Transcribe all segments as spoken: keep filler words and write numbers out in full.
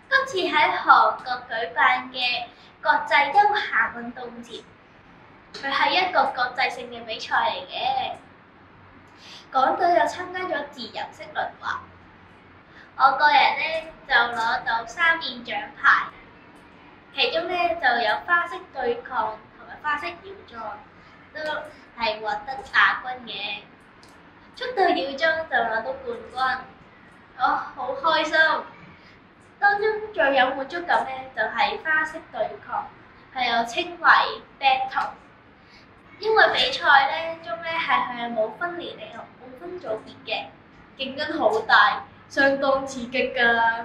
今次喺韓國舉辦嘅國際休閒運動節，佢係一個國際性嘅比賽嚟嘅。港隊又參加咗自由式輪滑，我個人咧就攞到三面獎牌，其中咧就有花式對抗同埋花式繞樁，都係獲得亞軍嘅。速度繞樁就攞到冠軍，我好開心。當中最有滿足感咧，就係花式對抗，係又稱為 battle。因為比賽咧中咧係係冇分年齡同冇分組別嘅，競爭好大，相當刺激㗎。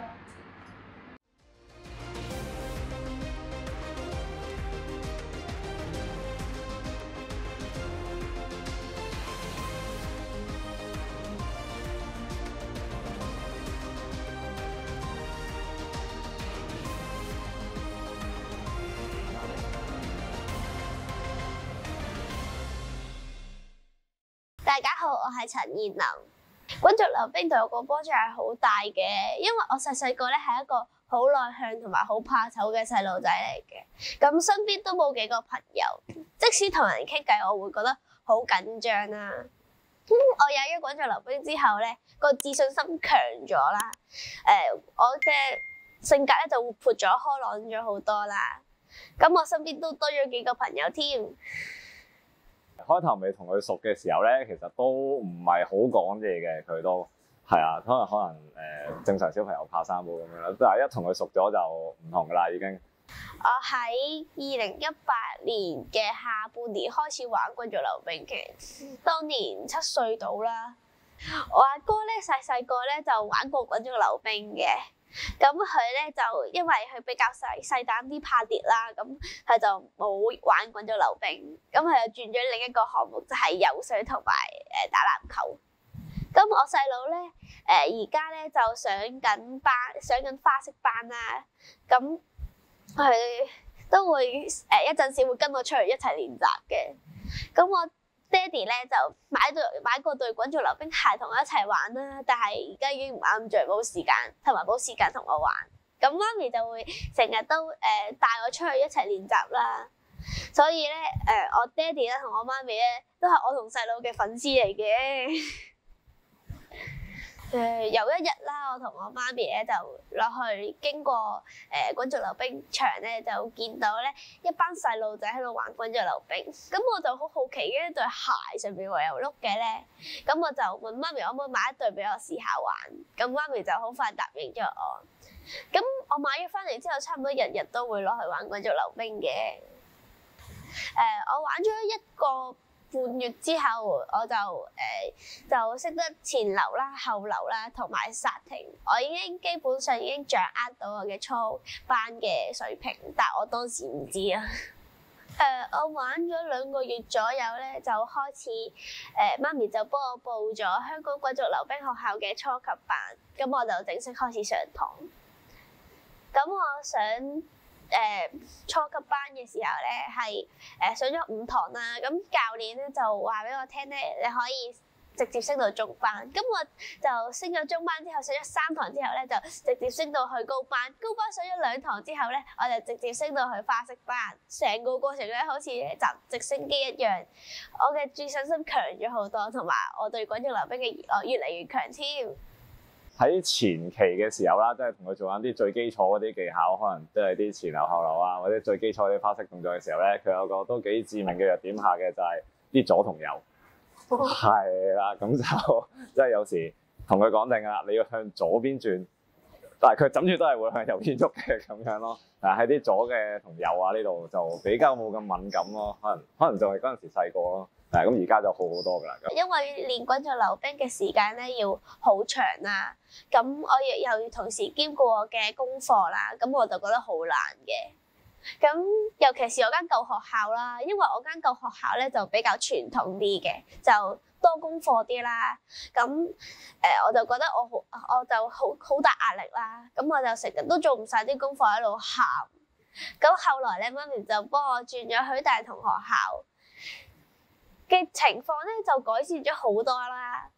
大家好，我係陳彥霖。滾軸溜冰對我個幫助係好大嘅，因為我細細個咧係一個好內向同埋好怕醜嘅細路仔嚟嘅，咁身邊都冇幾個朋友，即使同人傾偈，我會覺得好緊張啦。咁、嗯、我有咗滾軸溜冰之後咧，個自信心強咗啦。誒、呃，我嘅性格咧就活潑咗、開朗咗好多啦。咁我身邊都多咗幾個朋友添。 開頭未同佢熟嘅時候咧，其實都唔係好講嘢嘅，佢都係啊，可能可能誒、呃、正常小朋友怕生冇咁樣啦，但係一同佢熟咗就唔同噶啦，已經。 我喺二零一八年嘅下半年開始玩滾軸溜冰嘅，當年七歲到啦。我阿哥咧細細個咧就玩過滾軸溜冰嘅。咁佢咧就因為佢比較細細膽啲怕跌啦，咁佢就冇玩滾軸溜冰，咁佢又轉咗另一個項目，就係、是、游水同埋誒打籃球。咁我細佬咧誒而家咧就上緊班，上緊花式班啦。咁佢都會誒、呃、一陣時會跟我出去一齊練習嘅。咁我爹哋咧就買對買過對滾軸溜冰鞋同我一齊玩啦，但係而家已經唔啱着，冇時間，同埋冇時間同我玩。咁媽咪就會成日都誒帶、呃、我出去一齊練習啦。所以咧誒、呃，我爹哋咧同我媽咪咧都係我同細佬嘅粉絲嚟嘅。誒、呃、有一日啦，我同我媽咪咧就落去經過誒滾軸溜冰場咧，就見到咧一班細路仔喺度玩滾軸溜冰。咁我就好好奇，呢對鞋上邊會有碌嘅咧。咁我就問媽咪可唔可以買一對俾我試下玩。咁媽咪就好快答應咗我。咁我買咗翻嚟之後，差唔多日日都會攞去玩滾軸溜冰嘅。誒、呃，我玩咗一個半月之後，我就誒、呃、就識得前流啦、後流啦，同埋剎停。我已經基本上已經掌握到我嘅初班嘅水平，但我當時唔知啊。誒、呃，我玩咗兩個月左右咧，就開始誒、呃、媽咪就幫我報咗香港滾軸溜冰學校嘅初級班，咁我就正式開始上堂。咁我想誒、呃、初級班嘅時候咧，係誒、呃、上咗五堂啦。咁教練咧就話俾我聽咧，你可以直接升到中班。咁我就升咗中班之後，上咗三堂之後咧，就直接升到去高班。高班上咗兩堂之後咧，我就直接升到去花式班。成個過程咧，好似搭直升機一樣。我嘅自信心強咗好多，同埋我對滾軸溜冰嘅熱愛越嚟越強添。 喺前期嘅時候啦，即係同佢做緊啲最基礎嗰啲技巧，可能即係啲前流後流啊，或者最基礎啲花式動作嘅時候咧，佢有個都幾致命嘅弱點下嘅，就係、是、啲左同右。係啦，咁就即係有時同佢講定啦，你要向左邊轉，但係佢枕住都係會向右邊喐嘅咁樣咯。但係喺啲左嘅同右啊呢度就比較冇咁敏感咯，可能可能就係嗰陣時細個咯。誒咁而家就好好多㗎啦。 因為練滾軸溜冰嘅時間咧要好長啦，咁我亦又要同時兼顧我嘅功課啦，咁我就覺得好難嘅。咁尤其是我間舊學校啦，因為我間舊學校咧就比較傳統啲嘅，就多功課啲啦。咁誒、呃、我就覺得我好，我就好好大壓力啦。咁我就成日都做唔晒啲功課喺度喊。咁後來咧，媽咪就幫我轉咗許大同學校嘅情況咧就改善咗好多啦。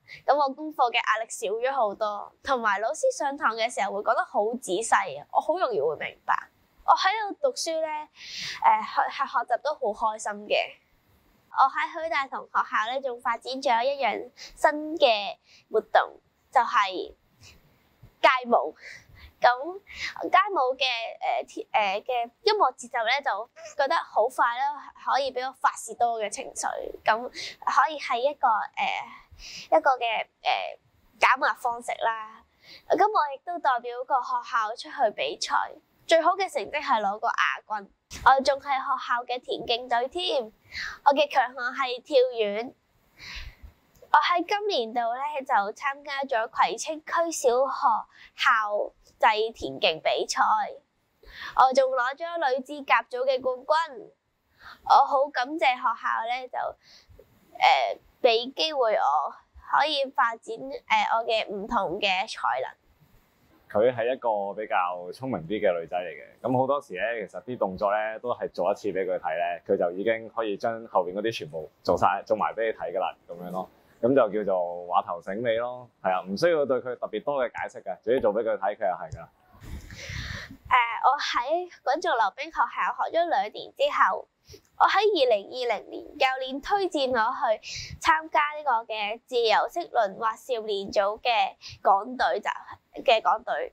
咁我功課嘅壓力少咗好多，同埋老師上堂嘅時候會講得好仔細啊，我好容易會明白。我喺度讀書咧，誒學學學習都好開心嘅。我喺許大同學校咧，仲發展咗一樣新嘅活動，就係街舞。咁街舞嘅誒誒嘅音樂節奏咧，就覺得好快啦，可以俾我發泄到我嘅情緒。咁可以係一個誒、呃、一個嘅誒減壓方式啦。咁我亦都代表個學校出去比賽，最好嘅成績係攞個亞軍。我仲係學校嘅田徑隊添，我嘅強項係跳遠。我喺今年度咧就參加咗葵青區小學校際田徑比賽，我仲攞咗女子甲組嘅冠軍。我好感謝學校咧，就誒俾機會我可以發展誒、呃、我嘅唔同嘅才能。 佢係一個比較聰明啲嘅女仔嚟嘅，咁好多時咧，其實啲動作咧都係做一次俾佢睇咧，佢就已經可以將後邊嗰啲全部做晒做埋俾你睇㗎啦，咁樣咯。咁就叫做話頭醒尾咯，係啊，唔需要對佢特別多嘅解釋嘅，自己做俾佢睇，佢又係㗎。誒、 呃，我喺滾軸溜冰學校學咗兩年之後，我喺二零二零年教練推薦我去參加呢個嘅自由式輪滑少年組嘅港隊就嘅港隊。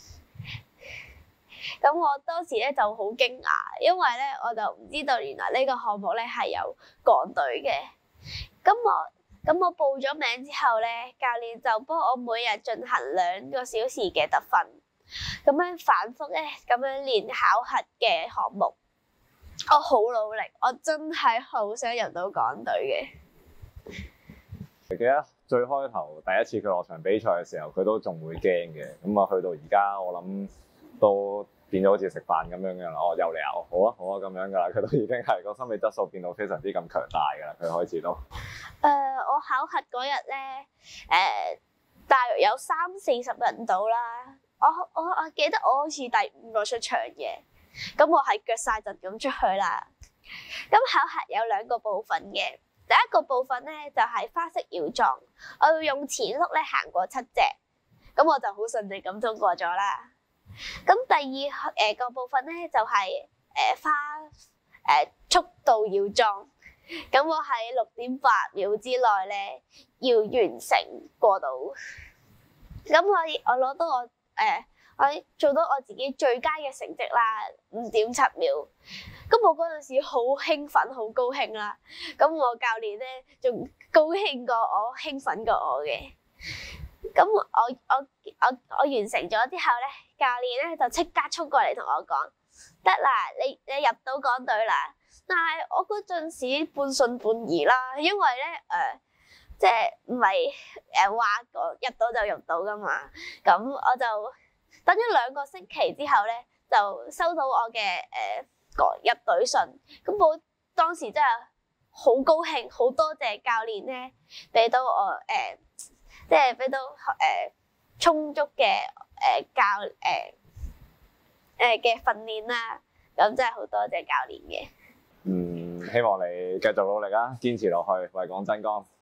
咁我當時咧就好驚訝，因為咧我就唔知道原來呢個項目咧係有港隊嘅。咁我咁我報咗名之後咧，教練就幫我每日進行兩個小時嘅特訓，咁樣反覆咧咁樣練考核嘅項目。我好努力，我真係好想入到港隊嘅。 記得最開頭第一次佢落場比賽嘅時候，佢都仲會驚嘅。咁啊，去到而家我諗都變咗好似食飯咁樣嘅啦。我又嚟啊，好啊好啊咁樣噶啦。佢都已經係個心理質素變到非常之咁強大噶啦。佢開始都誒、 呃，我考核嗰日咧，誒、呃、大約有三四十人到啦。我我我記得我好似第五個出場嘅，咁我係腳晒陣咁出去啦。咁考核有兩個部分嘅。第一個部分咧就係、是、花式搖撞，我要用前碌咧行過七隻，咁我就好順利咁通過咗啦。咁第二誒、呃、個部分咧就係、是、誒、呃、花誒、呃、速度搖撞，咁我喺六點八秒之內咧要完成過到。咁我我攞到我誒、呃、我做到我自己最佳嘅成績啦，五點七秒。咁我嗰陣時好興奮，好高興啦。咁我教練咧仲高興過我，興奮過我嘅。咁我我我我完成咗之後咧，教練咧就即刻衝過嚟同我講：得啦，你你入到港隊啦。但係我嗰陣時半信半疑啦，因為咧誒，即係唔係誒話入到就入到噶嘛。咁我就等咗兩個星期之後咧，就收到我嘅誒。呃入隊信，咁我當時真係好高興，好多謝教練咧，俾到我誒、呃，即係俾到誒、呃、充足嘅誒、呃、教誒誒嘅訓練啦，咁真係好多謝教練嘅。 嗯，希望你繼續努力啦，堅持落去，為港爭光。